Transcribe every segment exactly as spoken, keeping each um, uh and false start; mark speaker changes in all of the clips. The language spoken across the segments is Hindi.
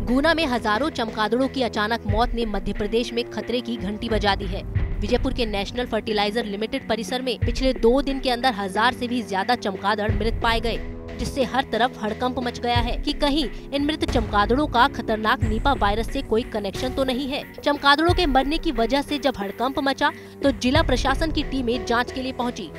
Speaker 1: गुना में हजारों चमगादड़ों की अचानक मौत ने मध्य प्रदेश में खतरे की घंटी बजा दी है। विजयपुर के नेशनल फर्टिलाइजर लिमिटेड परिसर में पिछले दो दिन के अंदर हजार से भी ज्यादा चमगादड़ मृत पाए गए, जिससे हर तरफ हड़कंप मच गया है कि कहीं इन मृत चमगादड़ों का खतरनाक नीपा वायरस से कोई कनेक्शन तो नहीं है। चमगादड़ों के मरने की वजह से जब हड़कंप मचा तो जिला प्रशासन की टीमें जांच के लिए पहुंची।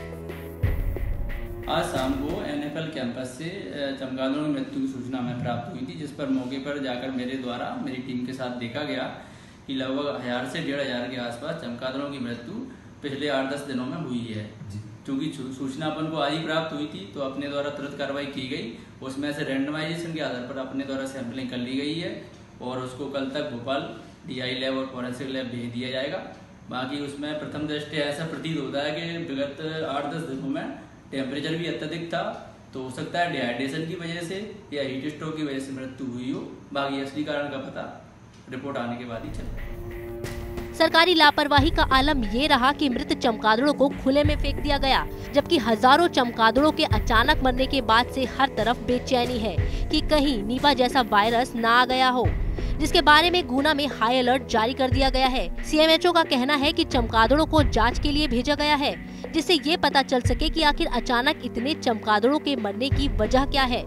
Speaker 2: आज शाम को एन एफ एल कैंपस से चमगादड़ों की मृत्यु की सूचना हमें प्राप्त हुई थी, जिस पर मौके पर जाकर मेरे द्वारा मेरी टीम के साथ देखा गया कि लगभग हजार से डेढ़ हजार के आसपास चमगादड़ों की मृत्यु पिछले आठ दस दिनों में हुई है। क्योंकि सूचना अपन को आज ही प्राप्त हुई थी तो अपने द्वारा तुरंत कार्रवाई की गई। उसमें से रैंडमाइजेशन के आधार पर अपने द्वारा सैंपलिंग कर ली गई है और उसको कल तक भोपाल डी आई लैब और फॉरेंसिक लैब भेज दिया जाएगा। बाकी उसमें प्रथम दृष्टया ऐसा प्रतीत होता है कि विगत आठ दस दिनों में टेम्परेचर भी अत्यधिक था, तो हो सकता है डिहाइड्रेशन की वजह से या हीट स्ट्रोक की वजह से मृत्यु हुई हो। बाकी असली कारण का पता रिपोर्ट आने के बाद ही चलेगा।
Speaker 1: सरकारी लापरवाही का आलम ये रहा कि मृत चमगादड़ों को खुले में फेंक दिया गया, जबकि हजारों चमगादड़ों के अचानक मरने के बाद से हर तरफ बेचैनी है कि कहीं नीपा जैसा वायरस न आ गया हो, जिसके बारे में गुना में हाई अलर्ट जारी कर दिया गया है। सी एम एच ओ का कहना है कि चमगादड़ों को जांच के लिए भेजा गया है, जिससे ये पता चल सके कि आखिर अचानक इतने चमगादड़ों के मरने की वजह क्या है।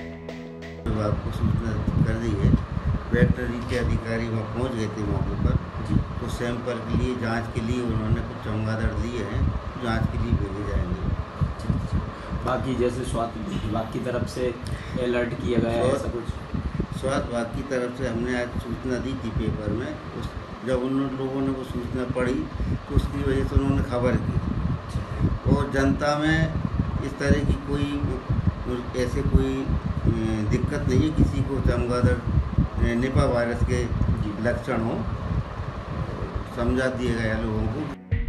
Speaker 3: आपको सूचना कर दी है, वेटरनरी के अधिकारी वहाँ पहुँच गए थे मौके पर, तो सैंपल के लिए जांच के लिए उन्होंने कुछ चमगादड़ दिए हैं, जांच के लिए भेजे जाएंगे।
Speaker 4: बाकी जैसे स्वास्थ्य विभाग की तरफ से अलर्ट किया गया है, ऐसा कुछ
Speaker 3: स्वास्थ्य विभाग की तरफ से हमने आज सूचना दी थी पेपर में। उस जब उन लोगों ने वो सूचना पढ़ी तो उसकी वजह से उन्होंने खबर की और जनता में इस तरह की कोई ऐसे कोई दिक्कत नहीं है, किसी को चमगादड़ निपा वायरस के लक्षण हो, समझा दिया गया लोगों को।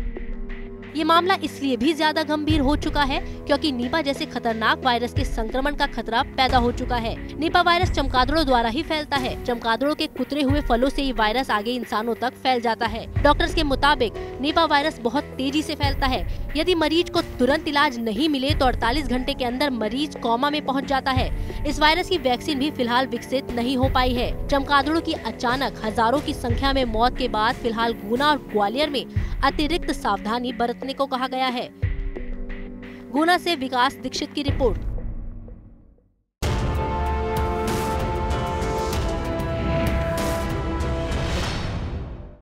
Speaker 1: ये मामला इसलिए भी ज्यादा गंभीर हो चुका है क्योंकि नीपा जैसे खतरनाक वायरस के संक्रमण का खतरा पैदा हो चुका है। नीपा वायरस चमगादड़ों द्वारा ही फैलता है। चमगादड़ों के कुतरे हुए फलों से ये वायरस आगे इंसानों तक फैल जाता है। डॉक्टर्स के मुताबिक नीपा वायरस बहुत तेजी से फैलता है। यदि मरीज को तुरंत इलाज नहीं मिले तो अड़तालीस घंटे के अंदर मरीज कोमा में पहुँच जाता है। इस वायरस की वैक्सीन भी फिलहाल विकसित नहीं हो पाई है। चमगादड़ों की अचानक हजारों की संख्या में मौत के बाद फिलहाल गुना और ग्वालियर में अतिरिक्त सावधानी बरतने को कहा गया है। गुना से विकास दीक्षित की रिपोर्ट।